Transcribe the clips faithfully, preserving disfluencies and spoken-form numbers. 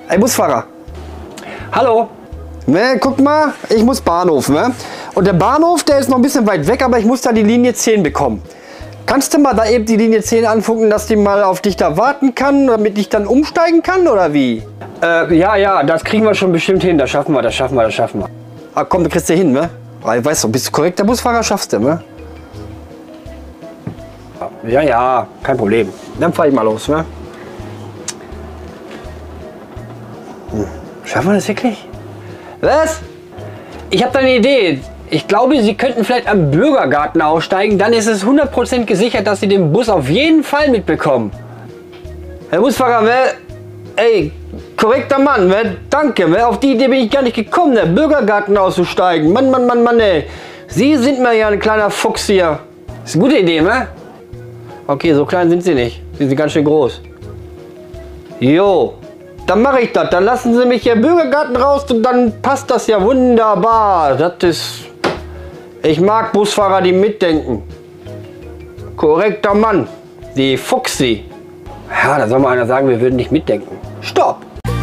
Ey, Busfahrer. Hallo. Ne, guck mal, ich muss Bahnhof, ne? Und der Bahnhof, der ist noch ein bisschen weit weg, aber ich muss da die Linie zehn bekommen. Kannst du mal da eben die Linie zehn anfunken, dass die mal auf dich da warten kann, damit ich dann umsteigen kann, oder wie? Äh, ja, ja, das kriegen wir schon bestimmt hin. Das schaffen wir, das schaffen wir, das schaffen wir. Ah, komm, du kriegst du hin, ne? Weil, weißt du, bist du korrekter Busfahrer, schaffst du, ne? Ja, ja, kein Problem. Dann fahr ich mal los, ne? Hm. Schaffen wir das wirklich? Was? Ich habe da eine Idee. Ich glaube, Sie könnten vielleicht am Bürgergarten aussteigen. Dann ist es hundert Prozent gesichert, dass Sie den Bus auf jeden Fall mitbekommen. Herr Busfahrer, ne? Ey, korrekter Mann, ne? Danke, ne? Auf die Idee bin ich gar nicht gekommen, der Bürgergarten auszusteigen. Mann, Mann, Mann, Mann, ey. Sie sind mir ja ein kleiner Fuchs hier. Ist eine gute Idee, ne? Okay, so klein sind Sie nicht. Sie sind ganz schön groß. Jo, dann mache ich das. Dann lassen Sie mich hier Bürgergarten raus und dann passt das ja wunderbar. Das ist... Ich mag Busfahrer, die mitdenken. Korrekter Mann. Die Fuchsi. Ja, da soll mal einer sagen, wir würden nicht mitdenken. Stopp!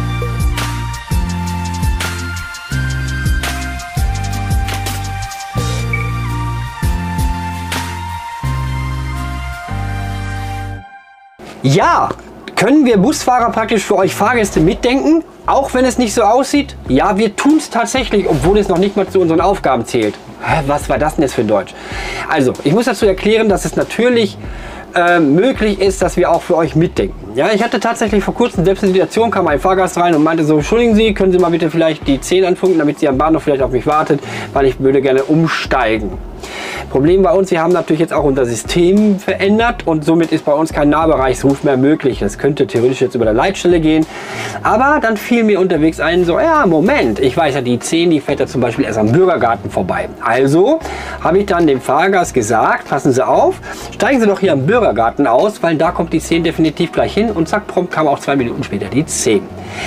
Ja, können wir Busfahrer praktisch für euch Fahrgäste mitdenken? Auch wenn es nicht so aussieht? Ja, wir tun es tatsächlich, obwohl es noch nicht mal zu unseren Aufgaben zählt. Hä, was war das denn jetzt für Deutsch? Also, ich muss dazu erklären, dass es natürlich äh, möglich ist, dass wir auch für euch mitdenken. Ja, ich hatte tatsächlich vor kurzem selbst eine Situation, kam ein Fahrgast rein und meinte so, entschuldigen Sie, können Sie mal bitte vielleicht die zehn anfunken, damit sie am Bahnhof vielleicht auf mich wartet, weil ich würde gerne umsteigen. Problem bei uns, wir haben natürlich jetzt auch unser System verändert und somit ist bei uns kein Nahbereichsruf mehr möglich. Das könnte theoretisch jetzt über der Leitstelle gehen. Aber dann fiel mir unterwegs ein, so, ja, Moment, ich weiß ja, die zehn, die fährt ja zum Beispiel erst am Bürgergarten vorbei. Also habe ich dann dem Fahrgast gesagt, passen Sie auf, steigen Sie doch hier am Bürgergarten aus, weil da kommt die zehn definitiv gleich hin und zack, prompt kam auch zwei Minuten später die zehn.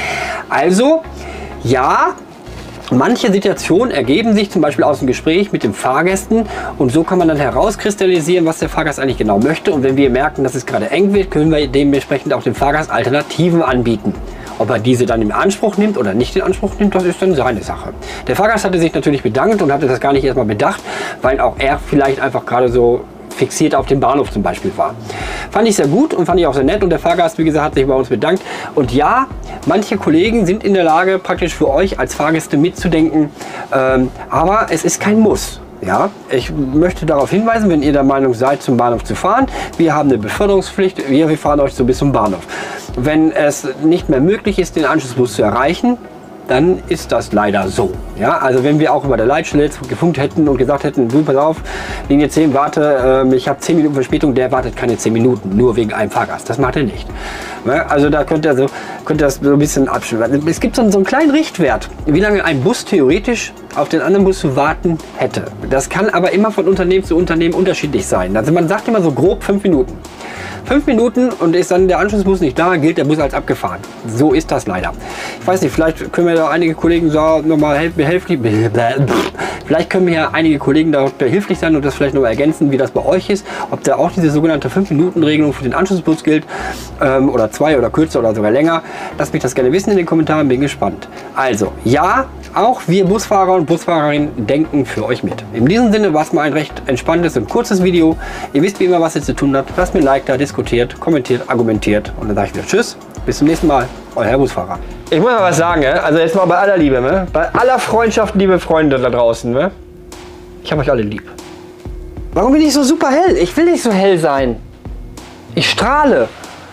Also, ja, manche Situationen ergeben sich zum Beispiel aus dem Gespräch mit den Fahrgästen und so kann man dann herauskristallisieren, was der Fahrgast eigentlich genau möchte. Und wenn wir merken, dass es gerade eng wird, können wir dementsprechend auch dem Fahrgast Alternativen anbieten. Ob er diese dann in Anspruch nimmt oder nicht in Anspruch nimmt, das ist dann seine Sache. Der Fahrgast hatte sich natürlich bedankt und hatte das gar nicht erstmal bedacht, weil auch er vielleicht einfach gerade so fixiert auf dem Bahnhof zum Beispiel war. Fand ich sehr gut und fand ich auch sehr nett und der Fahrgast, wie gesagt, hat sich bei uns bedankt. Und ja, manche Kollegen sind in der Lage, praktisch für euch als Fahrgäste mitzudenken, ähm, aber es ist kein Muss. Ja, ich möchte darauf hinweisen, wenn ihr der Meinung seid, zum Bahnhof zu fahren, wir haben eine Beförderungspflicht, wir, wir fahren euch so bis zum Bahnhof. Wenn es nicht mehr möglich ist, den Anschlussbus zu erreichen, dann ist das leider so. Ja, also wenn wir auch über der Leitstelle jetzt gefunkt hätten und gesagt hätten, du, pass auf, Linie zehn, warte, äh, ich habe zehn Minuten Verspätung, der wartet keine zehn Minuten, nur wegen einem Fahrgast. Das macht er nicht. Ja, also da könnt ihr so, könnt ihr das so ein bisschen abstimmen. Es gibt so, so einen kleinen Richtwert, wie lange ein Bus theoretisch auf den anderen Bus zu warten hätte. Das kann aber immer von Unternehmen zu Unternehmen unterschiedlich sein. Also man sagt immer so grob fünf Minuten. Fünf Minuten und ist dann der Anschlussbus nicht da, gilt der Bus als abgefahren. So ist das leider. Ich weiß nicht, vielleicht können wir da einige Kollegen so nochmal helfen, helfen. Vielleicht können mir ja einige Kollegen da behilflich sein und das vielleicht noch mal ergänzen, wie das bei euch ist. Ob da auch diese sogenannte fünf Minuten Regelung für den Anschlussbus gilt ähm, oder zwei oder kürzer oder sogar länger. Lasst mich das gerne wissen in den Kommentaren, bin gespannt. Also, ja, auch wir Busfahrer und Busfahrerinnen denken für euch mit. In diesem Sinne war es mal ein recht entspanntes und kurzes Video. Ihr wisst wie immer, was ihr zu tun habt. Lasst mir ein Like da, diskutiert, kommentiert, argumentiert und dann sage ich wieder Tschüss, bis zum nächsten Mal, euer Herr Busfahrer. Ich muss mal was sagen, also jetzt mal bei aller Liebe, ne? Bei aller Freundschaft, liebe Freunde da draußen, ne? Ich habe euch alle lieb. Warum bin ich so super hell? Ich will nicht so hell sein. Ich strahle.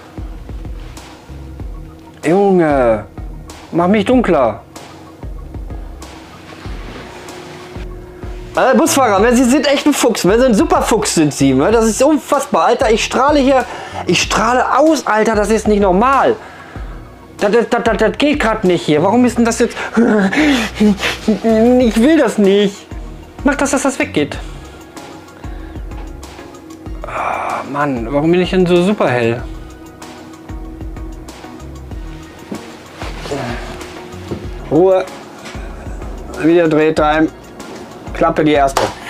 Junge, mach mich dunkler. Alter, Busfahrer, Sie sind echt ein Fuchs, Sie sind ein super Fuchs sind Sie, das ist unfassbar, Alter, ich strahle hier, ich strahle aus, Alter, das ist nicht normal. Das, das, das, das geht gerade nicht hier, warum ist denn das jetzt, ich will das nicht. Mach das, dass das weggeht. Oh, Mann, warum bin ich denn so super hell? Ruhe, wieder Drehtime. Klappe die erste.